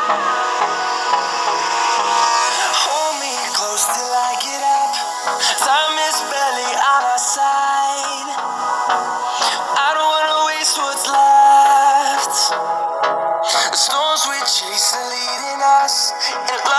Hold me close till I get up. Time is barely on our side. I don't wanna waste what's left. The storms we chase are leading us, and